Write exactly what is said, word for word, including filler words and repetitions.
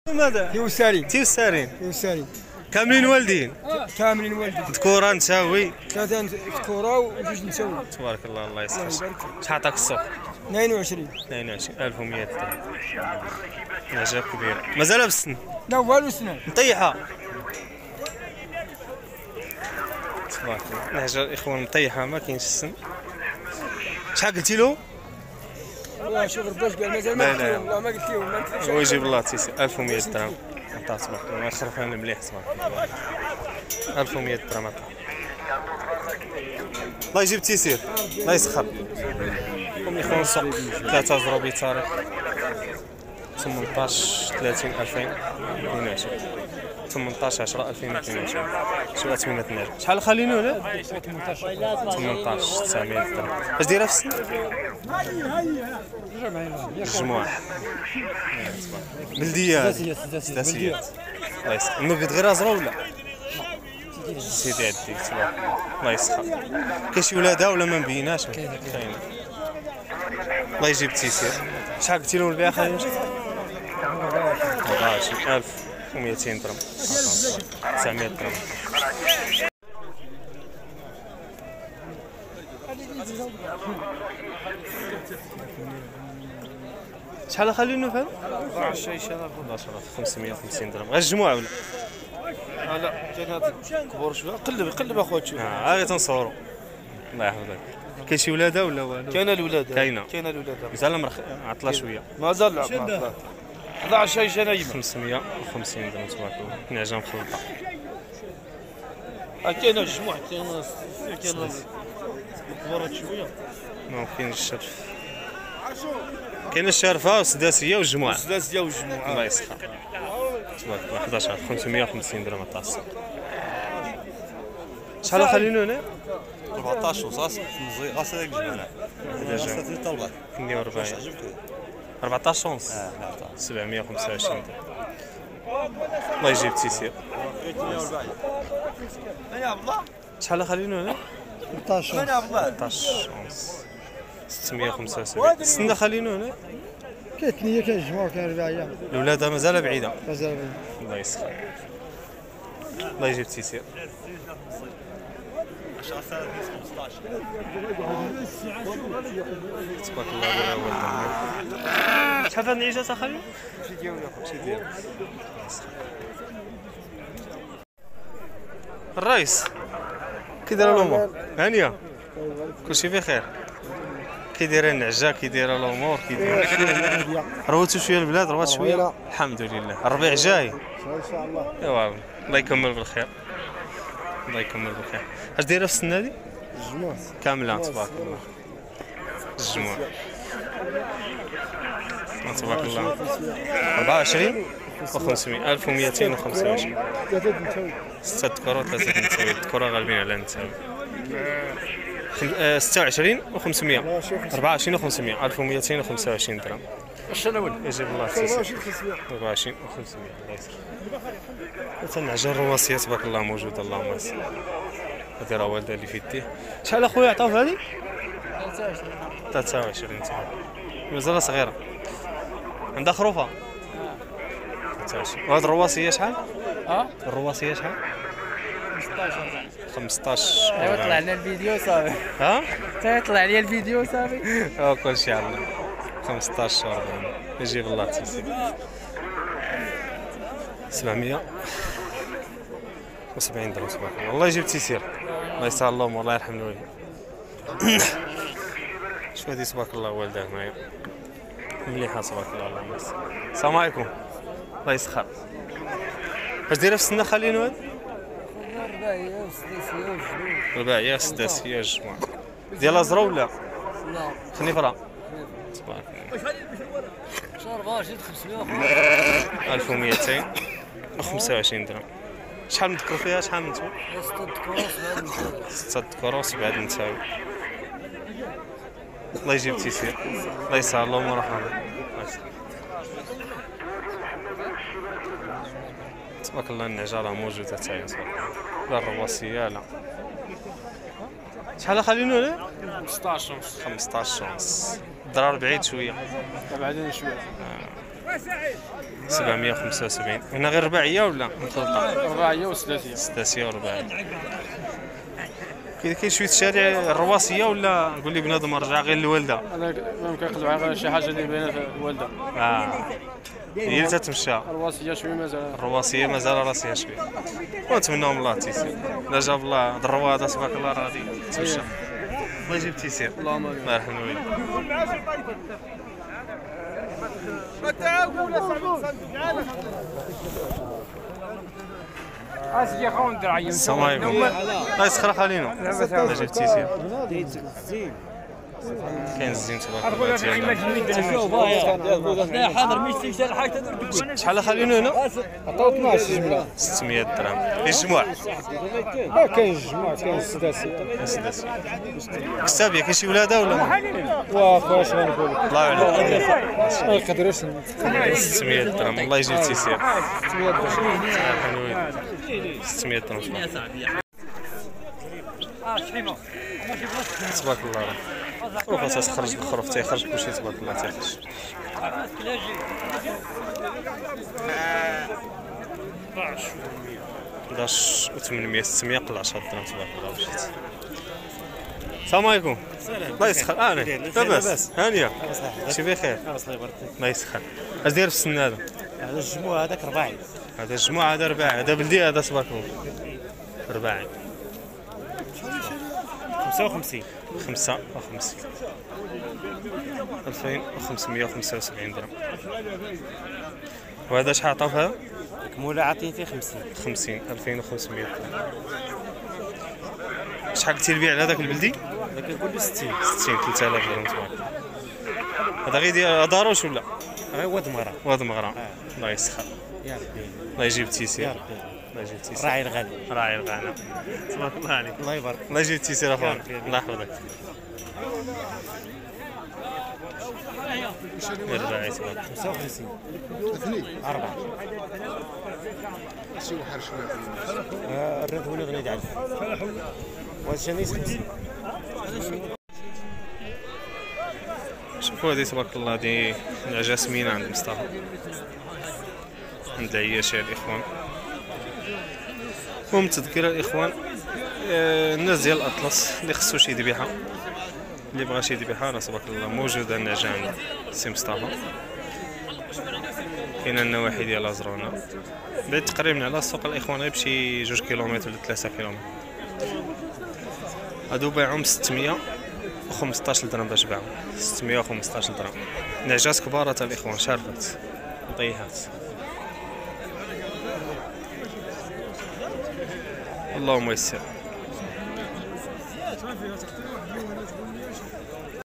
ماذا؟ تيوسارين تيوسارين تيوسارين كاملين والدين كاملين والدين ذكورة نساوي ثلاثة ذكورة وجوج نساوي. تبارك الله الله يسخر. شحال عطاك السوق؟ اثنين وعشرين اثنين وعشرين ألف ومية درهم. نجاة كبيرة مازال بالسن لا والو سنة مطيحة. تبارك الله نجاة الاخوان مطيحة ما كاينش السن. شحال قلتي له؟ والله شوف رباش قال مازال ما قلت لهم والله ما قلت لهم ما قلت هو يجيب الله تيسي ألف ومية درهم عطاه تبارك الله. يخرف انا مليح تبارك الله. ألف ومية درهم عطاه. الله يجيب تيسير الله يسخر. قوم الاخوان السوق ثلاثة زروبي تاريخ ثمنطاش ثلاثين ألفين اثنين وعشرين ثمنطاش عشرة ألفين واثنين وعشرين. شو أثمنة النجم شحال خلينو ولا؟ ثمنطاش تسعمية درهم. اش دايره في السن؟ الجموع بلديات سداسيات. الله يسخر. النوبيت غير ازرا ولا؟ سيدي عديك تبارك الله يسخر. كاين شي ولادها ولا ما مبيناش؟ كاينه. الله يجيب التيسير. شحال قلتي له البيع خايب؟ أربعة وعشرين ألف ومئتين درهم تسعمية درهم. شحال خلينو فهاد؟ أربعة وعشرين شهر خمسمية وخمسين درهم. غير الجموع ولا؟ لا لا كاين هذا كبر شويه. قلب قلب اخويا شوف. اه غير تنصورو الله يحفظك. كاين شي ولادة ولا والو؟ كاين الولاده كاينه كاين الولاده مازال مرخ عطله شويه. مازال لا أحد عشر جنايم خمسمية وخمسين درهم تبارك الله. نعجه مخلطه. كاين الجموع كاين كاين كبرت شويه. ما كاينش الشرف. كاين الشرفه والسداسيه والجموع. السداسيه والجموع الله يسخر. تبارك الله أحد عشر خمسمية وخمسين درهم تاع السوق. شحال خلينو هنا؟ أربعطاش وصاص مزيان غاس هذاك الجمال هذا جا ثلاثة طلبات اثنين وأربعين أربعطاش ونص سبعمية وخمسة وعشرين درهم. الله يجيب تيسير. شحال خلينو هنا؟ ثمنطاش أربعطاش ونص ستمية وخمسة وسبعين. السنة خلينو هنا؟ كاين ثنية كاين الجمعة كاين رباعية الولادة مازال بعيدة. مازال الله يسخر. الله يجيب تيسير. تبارك الله ولا والله. شحال هاد النعيجة اخايا؟ شي ديالو شي ديال الرئيس كي دايره الامور؟ هانيه كلشي بخير. كي دايره النعجه كي دايره الامور كي دايره؟ روتو شويه البلاد روات شويه الحمد لله. الربيع جاي ان شاء الله. ايوا الله يكمل بالخير الله يكمل بالخير. اش دايره في السنه هادي؟ الجمعة كامله تبارك الله. الجموع تبارك الله. أربعة وعشرين وخمسمية ألف ومئتين وخمسة وعشرين. ثلاثة نساوي ستة ذكور وثلاثة نساوي. الذكور غالبين على النساوي. ستة وعشرين وخمسمية أربعة وعشرين وخمسمية ألف ومئتين وخمسة وعشرين درهم. الشناول يجيب الله تيسير. أربعة وعشرين وخمسمية الله يسر. النعجة الرواسية تبارك الله موجودة اللهم صل. هذه راه والدة اللي في يديه. شحال اخويا عطاو في هذه؟ ثلاثة وعشرين تبارك مازال صغيرة. عندها خروفة؟ ثلاثة وعشرين. وهاد الرواسية شحال؟ اه الرواسية شحال؟ خمسطاش خمسطاش. ايوا طلع لنا الفيديو صافي. ها؟ تا يطلع لي الفيديو صافي. اه كلشي على خمسطاش أربعين. يجيب الله تيسير. سبعمية وسبعين درهم تبارك الله. الله يجيب تيسير. الله يسهل اللهم والله يرحم الوالدين. شوف هادي تبارك الله والداه معايا مليحة تبارك الله اللهم صل. السلام عليكم الله يسخر. اش دايره في السنة خلينو هاد؟ رباعية وسداسية وجنوب. رباعية سداسية الجمعة. ديال الأزرا ولا؟ لا خنيفرة تبارك الله. شهر أربعة وعشرين خمسمية ألف ومئتين وخمسة وعشرين درهم. شحال نذكر فيها شحال نتو؟ ستة كروس بعد نساوي. ستة كروس بعد نساوي. الله يجيب تيسير. الله يسهل اللهم ورحمة. تبارك الله النعجة راه موجودة حتى هي تبارك الله. لا الرواسية لا. شحال خلينو هنا؟ خمسطاش ونص خمسطاش ونص. الضرار بعيد شوية. بعدين شويه. سبعمية وخمسة وسبعين. هنا غير رباعية ولا مخلطة؟ رباعية وثلاثية. ثلاثية ورباعية. كاين شوية الشارع الرواسية ولا نقول لي بنادم رجع غير الوالدة؟ أنا ممكن نقلب على شي حاجة اللي باينة في الوالدة. اه هي اللي تتمشى. الرواسية شوية مازال. الرواسية مازال راسيها شوية. ونتمناهم الله تيسير. لا جاب الله الروادة تبارك الله راه غادي تمشى. الله يجيب تيسير. اللهم امين. الله يرحم الوالد. اسيدي خون درعي. السلام عليكم. الله يسخر خلينا. الله يجيب تيسير. كاين الزين تبارك الله ديالنا. حاضر مش تشتري حاجه تدير شحال خلينا هنا؟ عطاو اثناش جمله. ستمية درهم. الجموع. ما كاينش جماعه كاين السداسي. السداسي. كتابية كاين شي ولادة ولا؟ واخا اش غنقول لك. الله يعلم. ما يقدروش. ستمية درهم. الله يجيب تيسير. ستمية درهم. ستمية درهم. تبارك الله. شوف اساس خرج الخروف تيخرج كلشي تبارك الله تيخرج. حداش وثمنمية ستمية قل عشرة درهم تبارك الله مشيت. السلام عليكم. الله يسخر. اه لاباس هانيه. شي بخير. الله يسخر. اش داير في السن هذا؟ هذا الجموع هذاك رباعي. هذا الجموع هذا رباعي. هذا بلدي هذا تبارك الله. رباعي. خمسة وخمسين. خمسة وخمسين. ألفين وخمسمية وخمسة وسبعين درهم. وهذا شحال عطاو هذا؟ كمولة عاطين فيه خمسين. خمسين. ألفين وخمسمية درهم. شحال قلتي البيع على هذاك البلدي؟ هذاك نقول له ستين. ستين. ثلاثة آلاف درهم تبارك الله. هذا غير ديال داروش ولا؟ غير واد مغرى. واد مغرى. الله يسخر. يا ربي. الله يجيب تيسير. يا ربي. الله يجيب تيسير. راعي الغنم. راعي الغنم. تبارك الله عليك. الله يبارك. الله يجيب تيسير اخويا. الله يحفظك. رباعي تبارك. خمسة وخمسين. أربعة. الرد هو اللي غني يدعس. والشميس خمسين. شوفوا هذه تبارك الله هذه نعجة سمينة عند مصطفى. عند العياشة الإخوان. المهم تذكير الإخوان آه الناس ديال الأطلس اللي خصو شي ذبيحة اللي بغا شي ذبيحة راه تبارك الله موجودة النعجة عند سي مصطفى. كاين النواحي ديال أزرونة بعيد تقريبا على سوق الإخوان غير بشي جوج كيلومتر ولا ثلاثة كيلومتر. هادو بايعهم ستمية وخمسطاش درهم باش باعو. ستمية وخمسطاش درهم. نعجات كبار تاع الإخوان شارفات طيحات. اللهم يسر.